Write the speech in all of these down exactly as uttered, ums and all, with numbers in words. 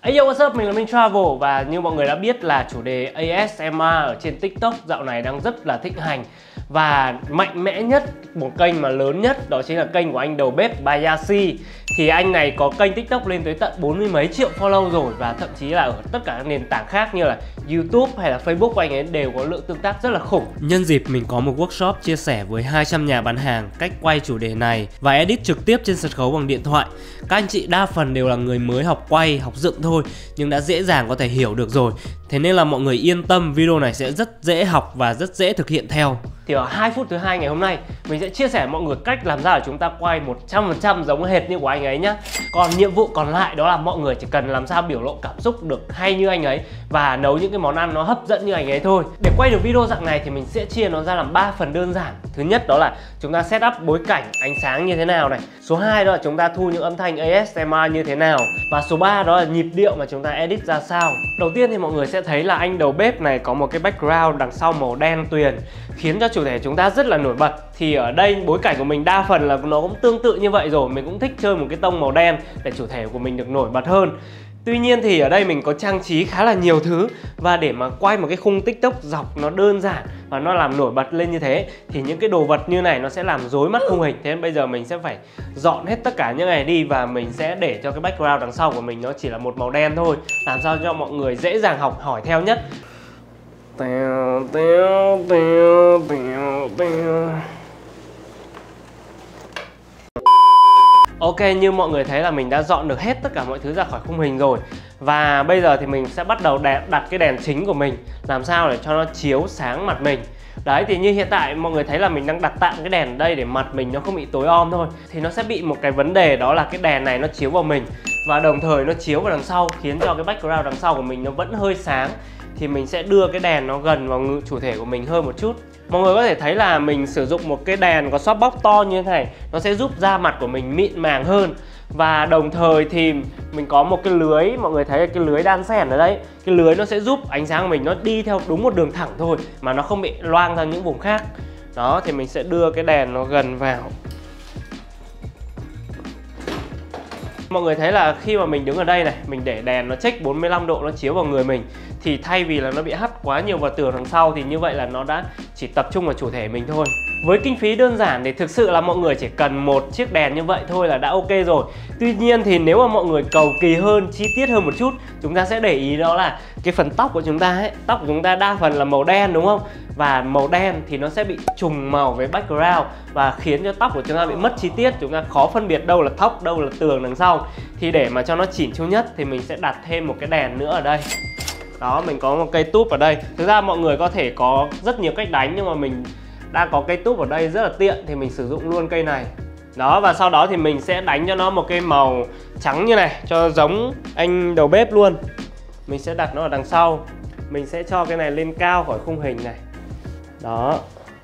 Hey yo, what's up? Mình là Minh Travel và như mọi người đã biết là chủ đề a ét em rờ ở trên TikTok dạo này đang rất là thịnh hành. Và mạnh mẽ nhất, một kênh mà lớn nhất đó chính là kênh của anh đầu bếp Bayashi. Thì anh này có kênh TikTok lên tới tận bốn mươi mấy triệu follow rồi. Và thậm chí là ở tất cả các nền tảng khác như là YouTube hay là Facebook của anh ấy đều có lượng tương tác rất là khủng. Nhân dịp mình có một workshop chia sẻ với hai trăm nhà bán hàng cách quay chủ đề này và edit trực tiếp trên sân khấu bằng điện thoại. Các anh chị đa phần đều là người mới học quay, học dựng thôi, nhưng đã dễ dàng có thể hiểu được rồi. Thế nên là mọi người yên tâm, video này sẽ rất dễ học và rất dễ thực hiện theo. Thì ở hai phút thứ hai ngày hôm nay, mình sẽ chia sẻ mọi người cách làm sao để chúng ta quay một trăm phần trăm giống hệt như của anh ấy nhá. Còn nhiệm vụ còn lại đó là mọi người chỉ cần làm sao biểu lộ cảm xúc được hay như anh ấy và nấu những cái món ăn nó hấp dẫn như anh ấy thôi. Để quay được video dạng này thì mình sẽ chia nó ra làm ba phần đơn giản. Thứ nhất đó là chúng ta set up bối cảnh, ánh sáng như thế nào này. Số hai đó là chúng ta thu những âm thanh a ét em rờ như thế nào. Và số ba đó là nhịp điệu mà chúng ta edit ra sao. Đầu tiên thì mọi người sẽ thấy là anh đầu bếp này có một cái background đằng sau màu đen tuyền, khiến cho chủ thể chúng ta rất là nổi bật. Thì ở đây bối cảnh của mình đa phần là nó cũng tương tự như vậy rồi. Mình cũng thích chơi một cái tông màu đen để chủ thể của mình được nổi bật hơn. Tuy nhiên thì ở đây mình có trang trí khá là nhiều thứ. Và để mà quay một cái khung TikTok dọc nó đơn giản và nó làm nổi bật lên như thế thì những cái đồ vật như này nó sẽ làm rối mắt khung hình. Thế nên bây giờ mình sẽ phải dọn hết tất cả những này đi và mình sẽ để cho cái background đằng sau của mình nó chỉ là một màu đen thôi, làm sao cho mọi người dễ dàng học hỏi theo nhất. Tèo, tèo, tèo, tèo, tèo. Ok, như mọi người thấy là mình đã dọn được hết tất cả mọi thứ ra khỏi khung hình rồi. Và bây giờ thì mình sẽ bắt đầu đặt cái đèn chính của mình, làm sao để cho nó chiếu sáng mặt mình. Đấy, thì như hiện tại mọi người thấy là mình đang đặt tạm cái đèn ở đây để mặt mình nó không bị tối om thôi. Thì nó sẽ bị một cái vấn đề đó là cái đèn này nó chiếu vào mình và đồng thời nó chiếu vào đằng sau, khiến cho cái background đằng sau của mình nó vẫn hơi sáng. Thì mình sẽ đưa cái đèn nó gần vào chủ thể của mình hơn một chút. Mọi người có thể thấy là mình sử dụng một cái đèn có softbox to như thế này, nó sẽ giúp da mặt của mình mịn màng hơn. Và đồng thời thì mình có một cái lưới, mọi người thấy cái lưới đan xen ở đấy. Cái lưới nó sẽ giúp ánh sáng của mình nó đi theo đúng một đường thẳng thôi, mà nó không bị loang ra những vùng khác. Đó, thì mình sẽ đưa cái đèn nó gần vào. Mọi người thấy là khi mà mình đứng ở đây này, mình để đèn nó check bốn mươi lăm độ nó chiếu vào người mình, thì thay vì là nó bị hắt quá nhiều vào tường đằng sau thì như vậy là nó đã chỉ tập trung vào chủ thể mình thôi. Với kinh phí đơn giản thì thực sự là mọi người chỉ cần một chiếc đèn như vậy thôi là đã ok rồi. Tuy nhiên thì nếu mà mọi người cầu kỳ hơn, chi tiết hơn một chút, chúng ta sẽ để ý đó là cái phần tóc của chúng ta ấy, tóc của chúng ta đa phần là màu đen đúng không? Và màu đen thì nó sẽ bị trùng màu với background và khiến cho tóc của chúng ta bị mất chi tiết. Chúng ta khó phân biệt đâu là tóc, đâu là tường đằng sau. Thì để mà cho nó chỉn chu nhất thì mình sẽ đặt thêm một cái đèn nữa ở đây. Đó, mình có một cây túp ở đây. Thực ra mọi người có thể có rất nhiều cách đánh, nhưng mà mình đang có cây túp ở đây rất là tiện thì mình sử dụng luôn cây này. Đó, và sau đó thì mình sẽ đánh cho nó một cái màu trắng như này, cho giống anh đầu bếp luôn. Mình sẽ đặt nó ở đằng sau. Mình sẽ cho cái này lên cao khỏi khung hình này. Đó.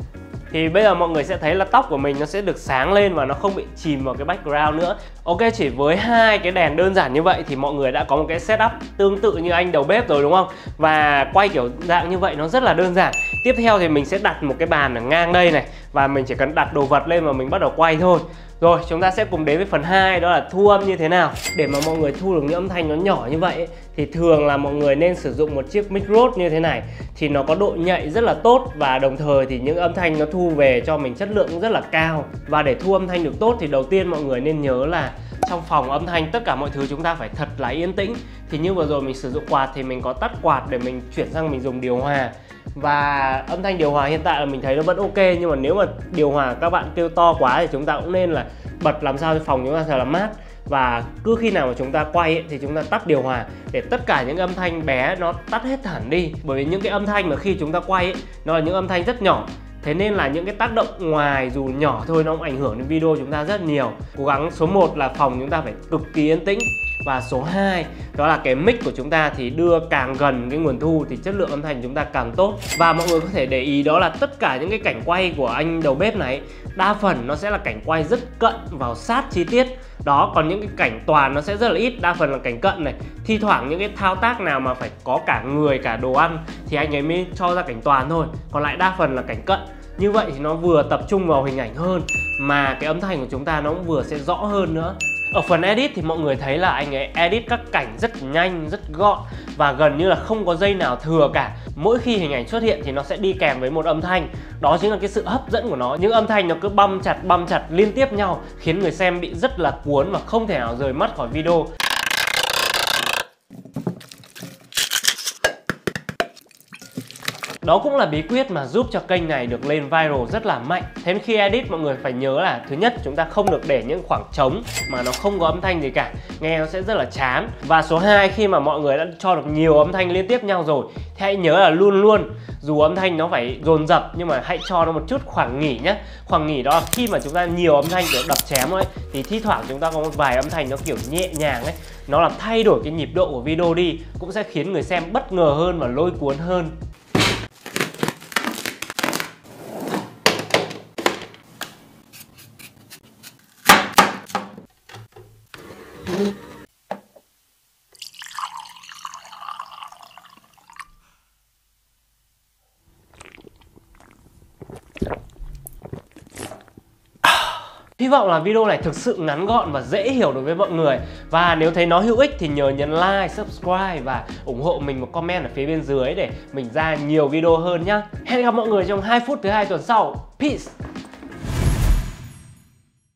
Thì bây giờ mọi người sẽ thấy là tóc của mình nó sẽ được sáng lên và nó không bị chìm vào cái background nữa. Ok, chỉ với hai cái đèn đơn giản như vậy thì mọi người đã có một cái setup tương tự như anh đầu bếp rồi đúng không? Và quay kiểu dạng như vậy nó rất là đơn giản. Tiếp theo thì mình sẽ đặt một cái bàn ở ngang đây này, và mình chỉ cần đặt đồ vật lên và mình bắt đầu quay thôi. Rồi, chúng ta sẽ cùng đến với phần hai, đó là thu âm như thế nào. Để mà mọi người thu được những âm thanh nó nhỏ như vậy ấy, thì thường là mọi người nên sử dụng một chiếc mic Rode như thế này. Thì nó có độ nhạy rất là tốt và đồng thời thì những âm thanh nó thu về cho mình chất lượng rất là cao. Và để thu âm thanh được tốt thì đầu tiên mọi người nên nhớ là trong phòng âm thanh tất cả mọi thứ chúng ta phải thật là yên tĩnh. Thì như vừa rồi mình sử dụng quạt thì mình có tắt quạt để mình chuyển sang mình dùng điều hòa. Và âm thanh điều hòa hiện tại là mình thấy nó vẫn ok, nhưng mà nếu mà điều hòa các bạn kêu to quá thì chúng ta cũng nên là bật làm sao cho phòng chúng ta thật là mát. Và cứ khi nào mà chúng ta quay ấy, thì chúng ta tắt điều hòa để tất cả những âm thanh bé nó tắt hết hẳn đi. Bởi vì những cái âm thanh mà khi chúng ta quay ấy, nó là những âm thanh rất nhỏ. Thế nên là những cái tác động ngoài dù nhỏ thôi nó cũng ảnh hưởng đến video chúng ta rất nhiều. Cố gắng số một là phòng chúng ta phải cực kỳ yên tĩnh. Và số hai đó là cái mic của chúng ta thì đưa càng gần cái nguồn thu thì chất lượng âm thanh chúng ta càng tốt. Và mọi người có thể để ý đó là tất cả những cái cảnh quay của anh đầu bếp này đa phần nó sẽ là cảnh quay rất cận vào sát chi tiết. Đó, còn những cái cảnh toàn nó sẽ rất là ít, đa phần là cảnh cận này. Thi thoảng những cái thao tác nào mà phải có cả người, cả đồ ăn thì anh ấy mới cho ra cảnh toàn thôi. Còn lại đa phần là cảnh cận. Như vậy thì nó vừa tập trung vào hình ảnh hơn, mà cái âm thanh của chúng ta nó cũng vừa sẽ rõ hơn nữa. Ở phần edit thì mọi người thấy là anh ấy edit các cảnh rất nhanh, rất gọn và gần như là không có giây nào thừa cả. Mỗi khi hình ảnh xuất hiện thì nó sẽ đi kèm với một âm thanh. Đó chính là cái sự hấp dẫn của nó. Những âm thanh nó cứ băm chặt băm chặt liên tiếp nhau, khiến người xem bị rất là cuốn và không thể nào rời mắt khỏi video. Đó cũng là bí quyết mà giúp cho kênh này được lên viral rất là mạnh. Thế nên khi edit mọi người phải nhớ là thứ nhất, chúng ta không được để những khoảng trống mà nó không có âm thanh gì cả, nghe nó sẽ rất là chán. Và số hai, khi mà mọi người đã cho được nhiều âm thanh liên tiếp nhau rồi thì hãy nhớ là luôn luôn dù âm thanh nó phải dồn dập nhưng mà hãy cho nó một chút khoảng nghỉ nhé. Khoảng nghỉ đó là khi mà chúng ta nhiều âm thanh kiểu đập chém ấy thì thi thoảng chúng ta có một vài âm thanh nó kiểu nhẹ nhàng ấy, nó làm thay đổi cái nhịp độ của video đi, cũng sẽ khiến người xem bất ngờ hơn và lôi cuốn hơn. Hy vọng là video này thực sự ngắn gọn và dễ hiểu đối với mọi người. Và nếu thấy nó hữu ích thì nhớ nhấn like, subscribe và ủng hộ mình một comment ở phía bên dưới để mình ra nhiều video hơn nhá. Hẹn gặp mọi người trong hai phút thứ hai tuần sau. Peace!